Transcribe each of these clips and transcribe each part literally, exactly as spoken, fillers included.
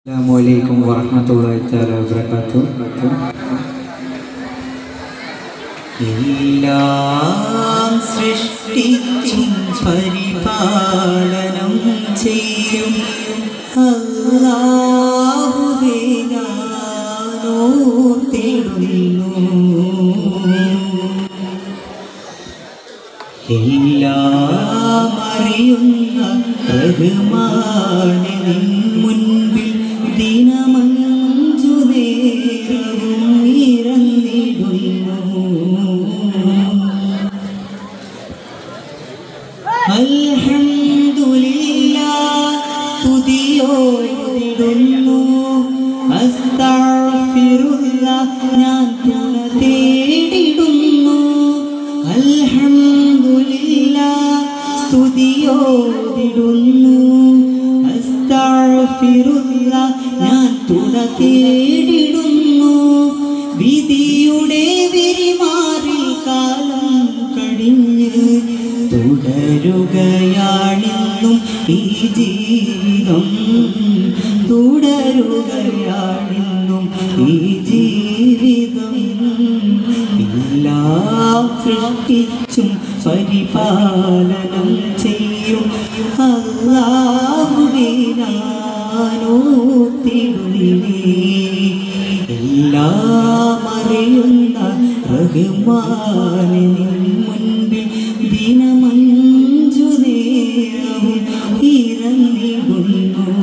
Assalamualaikum warahmatullahi wabarakatuh. എല്ലാം സൃഷ്ടിച്ചും പരിപാലനം ചെയ്യും അല്ലാഹുവേ ഞാനോർത്തിടുന്നു. എല്ലാം അറിയുന്ന റഹ്മാനെ നിൻ മുൻപിൽ ദിനമഞ്ചു നേരവും ഇറന്നിടുന്നു. അൽഹംദുലില്ലാഹ് സ്തുതിയോടിടുന്നു. അസ്തഗ്ഫിറുല്ലാഹ് ഞാൻ തുണ തേടിടുന്നു. അൽഹംദുലില്ലാഹ് സ്തുതിയോടിടുന്നു. അസ്തഗ്ഫിറുല്ലാഹ് ഞാൻ തുണ തേടിടുന്നു. വിധിയുടെ വിരിമാറിൽ കാലം കഴിഞ്ഞ് തുടരുകയാണിന്നും ഈ ജീവിതം, തുടരുകയാണിന്നും ഈ ജീവിതം. എല്ലാം സൃഷ്ടിച്ചും പരിപാലനം ചെയ്യും അല്ലാഹുവേ ഞാനോർത്തിടുന്നേ. എല്ലാം അറിയുന്ന റഹ്മാനെ നിൻ മുൻപിൽ ദിനമഞ്ചു നേരവും ഇറന്നിടുന്നു.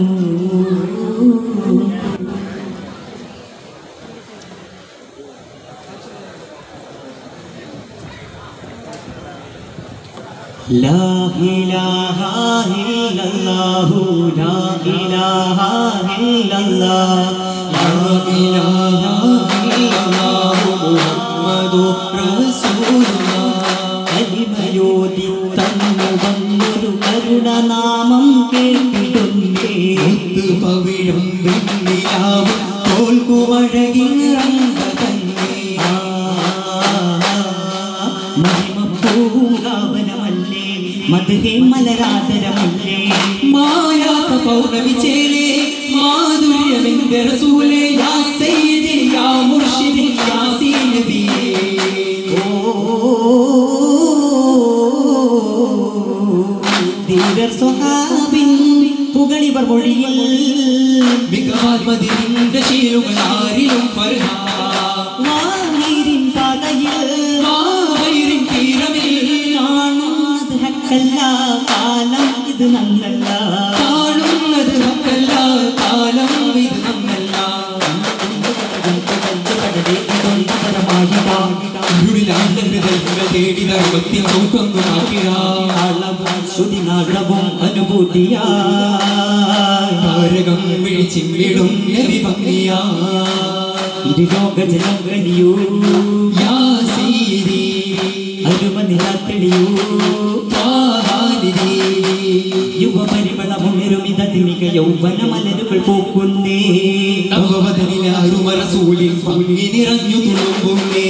ലാ ഇലാഹ ഇല്ലല്ലാഹു ലാ ഇലാഹ ഇല്ലല്ലാഹ് ലാ ഇലാഹ ഇല്ലല്ലാഹു മുഹമ്മദുർ റസൂലുള്ളാഹ്. കലിമയോതി തന്നു വന്നൊരു കരുണനാമം കേട്ടിടുന്നേ. പവിഴം വെണ്ണിലാവും തോൽക്കുമഴകിറങ്ങതന്നെ. മഹിമപ്പൂങ്കാവനമല്ലേ മധുഹേ മലരാതരമല്ലേ. മായാത്ത പൗർണമി ചേലേ മാധുര്യമെന്റെ റസൂലേ. യാ സയ്യിദി യാ മുർഷിദി യാ സീനദിയേ. ഓ ധീരർ സ്വഹാബിൻ പുകളിവർ മൊഴിയിൽ മികവാത്മതിന്റെ ശീലുകൾ ആരിലും ഫർഹ. വാനീരിൻ പാതയിൽ വാവൈരിൻ തീരമിൽ കാണുന്നത് ഹക്കല്ല കാലം ഇത് നന്നല്ല. കാണുന്നത് ഹക്കല്ല കാലം ഇത് നന്നല്ല. തേടി ധർമ്മത്തിൽ നോക്കുന്നു നാളവും അനുഭൂതിയാരകം വിഴിച്ചിടും നബി ഭംഗിയാ. ഇരുലോക ജനങ്ങളിയൂ യാ സീരി അരുമനില തെളിയൂ. യുവപരിമളമുണരുമിത തിമിക യൗവന മലരുകൾ പോക്കുന്നേ. അവവദനിലാരുമറസൂലിൽ ഭംഗി നിറഞ്ഞു തുളുമ്പുന്നേ.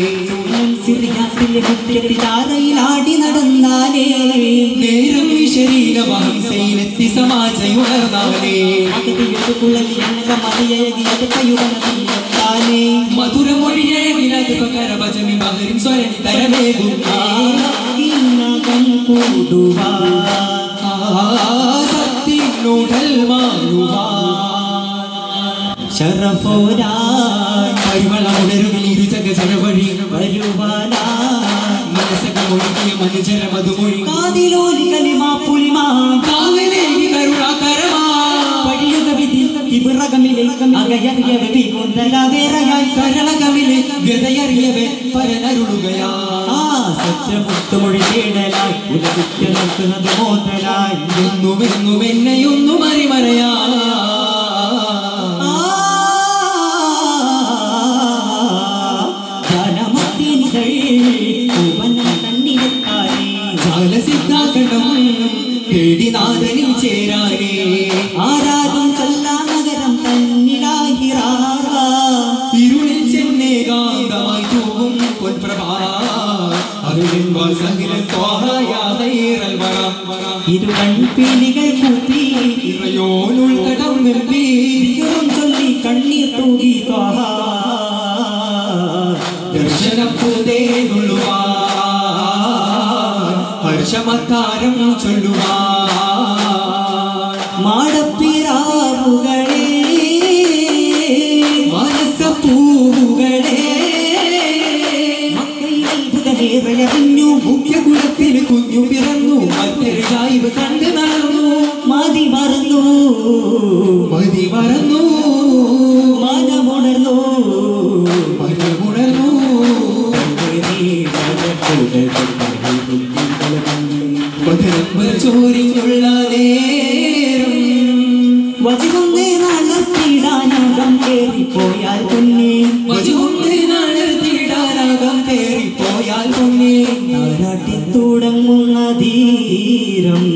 ാടി നടന്നാലേ നേരം ശരീരവാഹിസയിലെത്തി സമാജയുണർന്നാലേ. മധുരമൊഴിയഴകിലത് പകരവചമി മകരിൻ സ്വരണി തരമേകുന്നകം കൂടുവാ സത്തിനോടൽ മാറുവാ. ശരഫോരാ പരിമളമുണരുകിൽ ഇരുചക ജനവഴി വരുവാനാ. മനസ്സകൾ ഒഴുകിയ മനുജര മധുമൊഴി കാതിലോലി കലിമാ പുലിമാ കാവലേകി കരുണാകരമാ. പഴിയുക വിധി ഇബ്രകമിലെ അകയറിയവെ വികുന്തലവേറയായി കരളകമിലെ വ്യതയറിയവെ പരനരുളുകയാ. ആ സത്യമുത്തുമൊഴി തേടലായി ഉലകിച്ച് നിൽക്കുന്നത് മോതലായി. എന്നുമെന്നും എന്നെയൊന്നും അറിമറയാ. േടിനാഥനിൽ ചേരാനേ ആരാധം ചൊല്ലാ നഗരം തന്നിലാഹിറാ. ഇരുളിൽ ചെന്നേകാന്തമായി തൂവും പൊൻപ്രഭാ. ഇരുകൺപീലികൾ കൂട്ടി ഇറയോനുൾക്കടം വെമ്പി. തൂകി ത്വഹ ദർശനപ്പുതേനുള്ളുവാ ഹർഷമത്താരം ചൊല്ലുവാ മാടപ്പിറാവുകളെ മനസ്സപ്പൂവുകളെ മക്കയിലത്ഭുതമേറെയറിഞ്ഞു മുഖ്യകുലത്തിൽ കുഞ്ഞു പിറന്നു മറ്റൊരു ചായ്വ് കണ്ടു നടന്നു മതി മറന്നു മതി മറന്നു മനമുണർന്നു മനമുണർന്നു ചോരിഞ്ഞുള്ള നേരം വചുകൊന്നേ നടത്തിടാനകം തേറിപ്പോയാൽ പൊന്നേ വചുകൊന്നേ നടത്തിടാനകം തേറിപ്പോയാൽ പൊന്നേ താരാട്ടി തുടങ്ങുന്ന ധീരം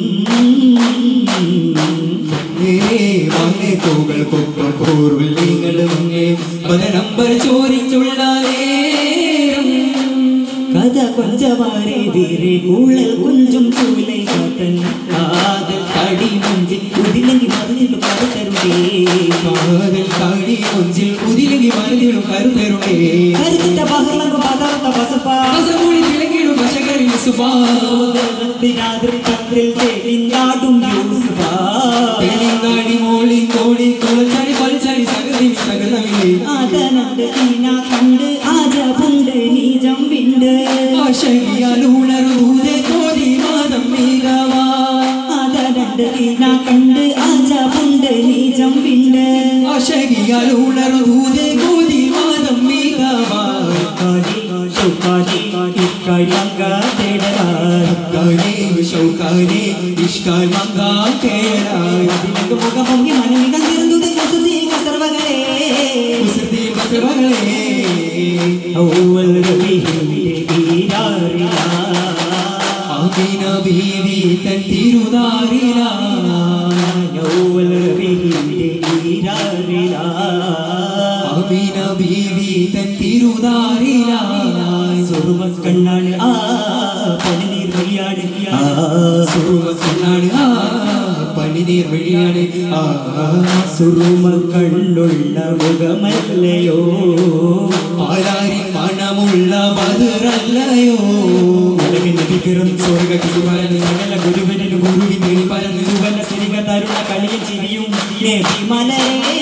പൂകൾക്കൊപ്പം പൂർവ്വങ്ങളും പതിനമ്പർ ചോരിച്ചുള്ള നേരം കഥ കൊഞ്ചമാരെ വീരെ ഉള്ളൽ കുഞ്ചും ചൂലൈ കാത്തൻ കാതൽ കടി മുഞ്ചിൽ ഉതിലെങ്കി മറുതിലും കരുതരുടേ കാതൽ കടി മുഞ്ചിൽ ഉതിലെങ്കി മറുതിലും കരുതരുടേ കരുത്തിട്ട ബഹളം പദാർത്ഥ ബസപ്പാ ബസമൂടി തിളങ്ങിടും ബശകരിൽ സുബാ ദിനാദൃത്തത്തിൽ തെളിഞ്ഞാടും യൂസുഫാ തെളിഞ്ഞാടി മോളി കോടി കുളച്ചടി പൽച്ചടി സകതി സകലമില്ലേ ആദനണ്ട് ഈന കണ്ട് ആജപുണ്ട് നീജം വിണ്ട് ആശകിയാലുണർന്നൂതെ കോടി മാതം മീകവാ ആദനണ്ട് ഈന കണ്ട് ആജപുണ്ട് നീജം വിണ്ട് ആശകിയാലുണർന്നൂതെ കോടി മാതം മീകവാ കാടി ശൗകാടി ഇഷ്കാൽ മങ്ക തേടരായി ശൗകാടി ഇഷ്കാൽ മങ്ക തേടരായി അതിനൊക്കെ മുഖം പൊങ്ങി മനമികം തീർന്നത് കുസൃതി കസർവകളെ കുസൃതി കസർവകളെ ഔവൽ റബീഹിന്റെ ഈരാറില ആമിന ബീവി തൻ തിരുനാറില ഔവൽ റബീഹിന്റെ ഈരാറില ആമിന ബീവി തൻ തിരുനാറില സുറുമ കണ്ണാണ് ആ പനിനീർ വഴിയാണ് ആ സുറുമ കണ്ണാണ് ആ പനിനീർ വഴിയാണ് ആ സുറുമ കണ്ണുള്ള മുഖമല്ലയോ ആരാരി മണമുള്ള ബദറല്ലയോ ഉലകിന്റെ വിഗ്രഹം സ്വർഗ കുസുമരന് സകല ഗുരുവനും ഗുരുവിന്റെ പരന്ന് സുവന സിരിക തരുണ കളിയും ചിരിയും നബിമലരേ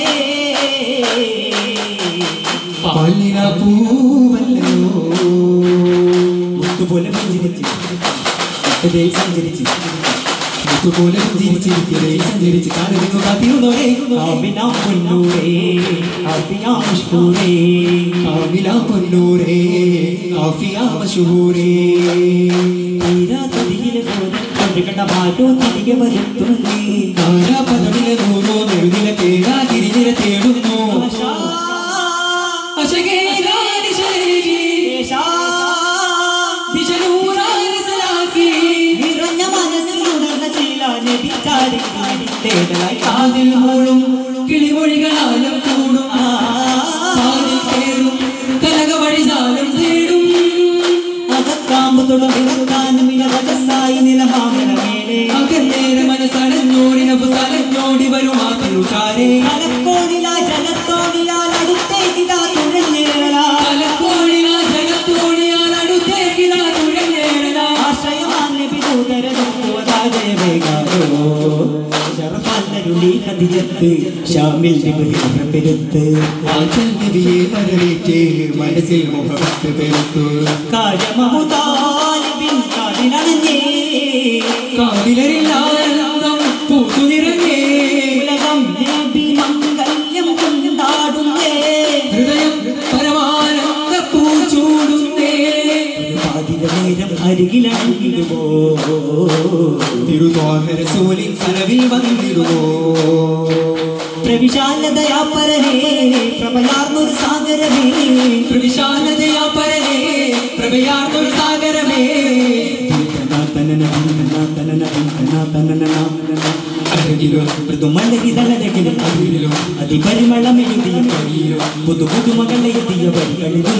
പാലിന പൂവല്ലയോ മുത്തുപോലെ പുഞ്ചിരിച്ച് മുത്തതേ സഞ്ചരിച്ച് മുത്തുപോലെ പുഞ്ചിരിച്ചിരിക്കലേ സഞ്ചരിച്ച് കാലൊരുങ്ങു കാത്തിരുന്നോരേ ആമിന പൊന്നൂരേ ആഫിയ മഷ്ഹൂരേ ആമിന പൊന്നൂരേ ആഫിയ മഷ്ഹൂരേ തീരാ തതിയിലെ പോലെ കണ്ട മാറ്റോ തിരികെ വരുത്തുന്നേ താരാ പദവിലെ നൂറോ നെടുതിലെ തേടാ തിരിഞ്ഞിര തേടുന്നു കിളിമൊഴികളാലും കൂടും തേടും കലക വഴിജാലം തേടും അകത്താമ്പ് തുടങ്ങാനും ഇനവകസായി നിലമാമേലെ അകന്നേരെ മനസ്സലഞ്ഞോടിന പുസലഞ്ഞോടി വരുമാതിരു ചാരേ അലക്കോണില ജലത്തോണിയാൽ അടുത്തേക്കിതാ തുഴഞ്ഞേറല അലക്കോണില ജലത്തോണിയാൽ അടുത്തേക്കിതാ തുഴഞ്ഞേറല ആശ്രയമാൻ നബി ദൂതരതുവതാജേ വേഗാരോ ശർഫാനരുളി കദിജത്ത് ഷാമിൽ നിബിഹിന പെരുത്ത് ആചൽ നബിയെ വരവേറ്റേ മനസ്സിൽ മുഹബത്ത് പെരുത്തു കാജമമുതാലിബിൻ കാതിലണഞ്ഞേ കാതിലരില്ലാനന്ദം പൂത്തു നിറഞ്ഞേ ഉലകം നബി മംഗല്യം കൊണ്ടാടുന്നേ ഹൃദയം പരമാനന്ദ പൂച്ചൂടുന്നേ പാതിര നേരം അരികിലണങ്ങിടുമോ തിരുതോന്നര സോലിൻ സലവിൽ വന്നിടുമോ പ്രവിശാലതയാ പരനേ പ്രഭയാർന്നൊരു സാഗരമേ പ്രവിശാലതയാ പരനേ പ്രഭയാർന്നൊരു സാഗരമേ അതിപരിമളമെഴുതിയ കഴിയിലും പുതു പുതുമകളെഴുതിയ വരികളിലും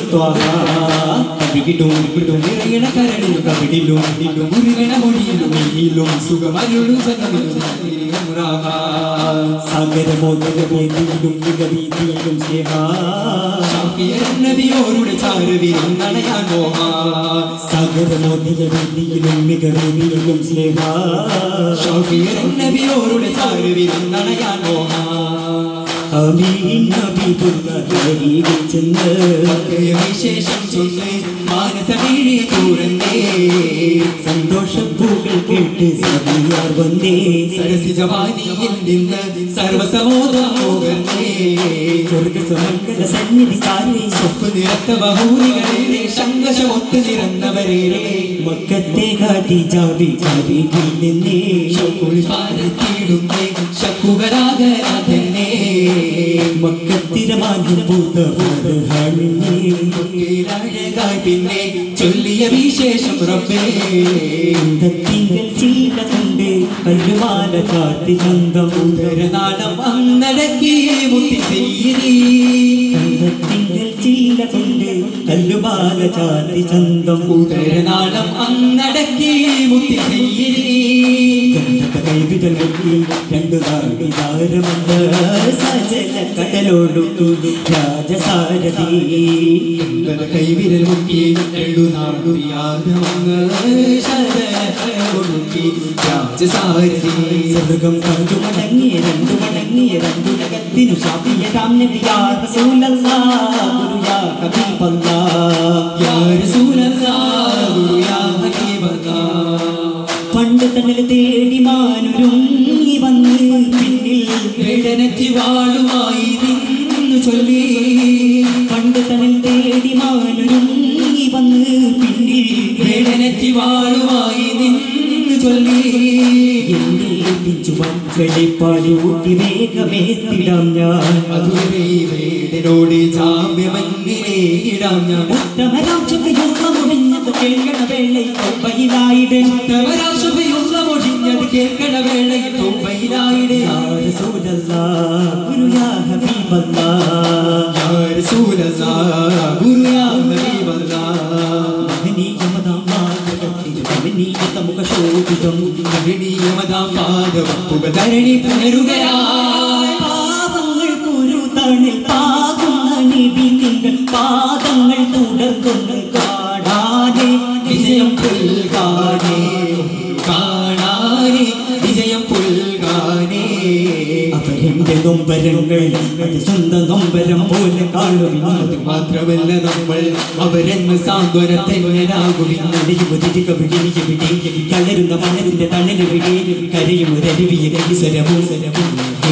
കവികിടും നിറയണ കരളിലും കവിടിലും മുറികണ മൊഴിയിലും സുഖമരുളും സകമിലും സാഗരമോദകവേദിയിലും മികവീതിയിലും സ്നേഹ നബിയോരുടെ ചാരുവിലും നനയാൻ മോഹ സാഗരമോദകവേദിയിലും മികവീതിയിലും സ്നേഹ നബിയോരുടെ ചാരുവിലും നനയാൻ മോഹ ആമീൻ ഹബീബുള്ള കരികിൽ ചെന്ന് വിശേഷം ചൊല്ല് മാനസമീഴി തുറന്നേ സന്തോഷപ്പൂകൾ കേട്ട് സബിയാർ വന്നേ സരസിജവാനിയിൽ നിന്ന് സർവസമോദമോകർന്നേ സ്വർഗസമംഗല സന്നിധി താരേ സ്വപ്പ് നിറത്ത ബഹൂരികളിലെ ശങ്കശമൊത്ത് നിറന്നവരേ മക്കത്തെ കാട്ടി ജാബി കരികിൽ നിന്നേ കുളിപ്പാരത്തിടുന്നേ ശക്കുകരാകരാധന്നേ മക്കത്തിരമാഞ്ഞു പൂത്ത അഴകായി പിന്നെ ചൊല്ലിയ വിശേഷം റബ്ബേ തിങ്കൾ ചീല കൊണ്ട് കല്ലുമാല കാട്ടി ചന്തം നാടം അന്നടക്കി മുത്തി ചെയ്യീ തിങ്കൾ ചീല കൊണ്ട് കല്ലുമാല ചാത്തി ചന്തം നാടം അന്നടക്കി മുത്തി ചെയ്യീ കൈവിരൽ മുക്കി രണ്ടു നാടിതാരമുണ്ട് സജല കടലോടുത്തു രാജസാരഥി കൈവിരൽ മുക്കി രണ്ടു നാടുയാദമങ്ങ് ശരൊടുക്കി രാജസാരഥി സ്വർഗം കണ്ടു മടങ്ങിയ രണ്ടു മടങ്ങിയ രണ്ടു ജഗത്തിനു ശാപിയ രാം നബി യാ റസൂലല്ലാഹ് ഗുരു യാ ഹബീബല്ലാഹ് യാ റസൂലല്ലാഹ് ഗുരു യാ ഹബീബല്ലാഹ് പണ്ട് തണൽ തേടി മാനുരുങ്ങി വന്ന് പിന്നിൽ വേദനയ്ക്ക് വാളുമായി നിന്നു ചൊല്ലി പണ്ട് തണൽ തേടി മാനുരുങ്ങി വന്ന് പിന്നിൽ വേദനയ്ക്ക് വാളുമായി നിന്നു ചൊല്ലി എന്നെ ഏൽപ്പിച്ചു മക്കളെ പാലൂട്ടി വേഗമേത്തിടാം ഞാൻ അതുവരെ വേടനോട് ജാമ്യമങ്ങിനെ ഇടാം ഞാൻ ഉത്തമരാക്ഷകയുള്ള മുടിഞ്ഞത് കേൾക്കണ വേളയിൽ തൊമ്പയിലായിട് ഉത്തമരാക്ഷകയുള്ള മുടിഞ്ഞത് കേൾക്കണ വേളയിൽ തൊമ്പയിലായിട് യാ റസൂലല്ലാഹ് ഗുരു യാ ഹബീബല്ലാഹ് യാ റസൂലല്ലാഹ് ഗുരു യാ ഹബീബല്ലാഹ് മഹനീയമതാം മാർഗത്തിൽ കമനീയത മുഖശോഭിതം മഹനീയമതാം പാദവപ്പുക ധരണി പുണരുകയായി പാപങ്ങൾ കുരു തണിൽ പാകുന്ന നിബി നിങ്ങൾ പാദങ്ങൾ തുടർന്ന് കാടാതെ വിജയം പുൽകാനേ കാണാനേ വിജയം പുൽകാനേ അവരെന്റെ നൊമ്പരങ്ങൾ അത് സ്വന്തം നൊമ്പരം പോലെ കാണുവിനത് മാത്രമല്ല നമ്മൾ അവരെന്ന് സാന്ത്വനത്തെങ്ങനാകുവിന്നടിയുമതിരി കവിടിനിയെവിടെ തളരുന്ന മനസ്സിന്റെ തണലെവിടെ കരയും ഒരരുവിയ കൈസരവും സരവും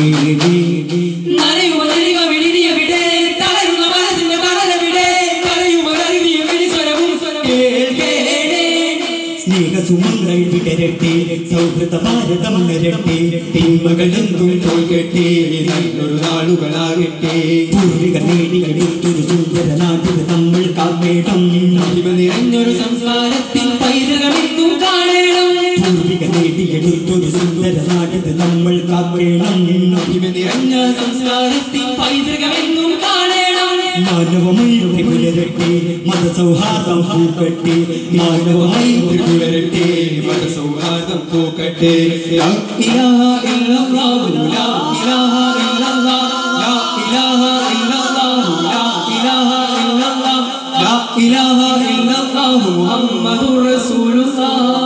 നനയുമതിരിക വിടിനിയെവിടെ തളരുന്ന മനസ്സിന്റെ തണലെവിടെ കരയുമൊരരുവിയ വിളിസ്വരവും കേൾക്കേണേ സ്നേഹസുമങ്ങൾ വിടരട്ടെ സൗഹൃദ ഭാരതം ഉണരട്ടെ തിന്മകളെന്തും തോൽക്കട്ടെ നല്ലൊരു നാളുകളാകട്ടെ പൂർവിക നേടിയെടുത്തൊരു സുന്ദര നാട്ടിൽ നമ്മൾ കാക്കേണം മഹിമ നിറഞ്ഞൊരു സംസ്കാരത്തിൽ പൈതൃകമെന്നും കാണണം പൂർവിക നേടിയെടുത്തൊരു സുന്ദര നാട്ടിൽ നമ്മൾ കാക്കേണം മഹിമ നിറഞ്ഞ സംസ്കാരത്തിൽ പൈതൃകമെന്നും കാണണം മാനവമൈത്രി പുലരട്ടെ മതസൗഹാർദ്ദം പൂക്കട്ടെ മാനവമൈത്രി പുലരട്ടെ മതസൗഹാർദ്ദം പൂക്കട്ടെ ലാ ഇലാഹ ഇല്ലല്ലാഹു ലാ ഇലാഹ ഇല്ലല്ലാഹ് ലാ ഇലാഹ ഇല്ലല്ലാഹു ലാ ഇലാഹ ഇല്ലല്ലാഹ് ലാ ഇലാഹ ഇല്ലല്ലാഹു മുഹമ്മദുർ റസൂലുള്ളാഹ്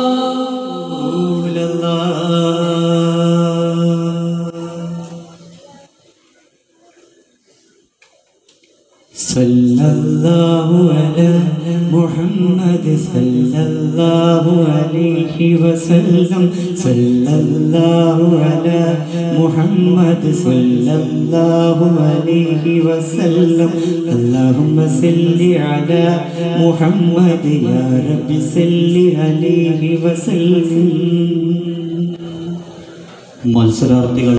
സല്ലല്ലാഹു അലാ മുഹമ്മദ് സല്ലല്ലാഹു അലൈഹി വസല്ലം സല്ലല്ലാഹു അലാ മുഹമ്മദ് സല്ലല്ലാഹു അലൈഹി വസല്ലം അല്ലാഹുമ്മ സല്ലി അലാ മുഹമ്മദ് യാ റബ്ബി സല്ലി അലൈഹി വസല്ലം മത്സരാർത്ഥികൾ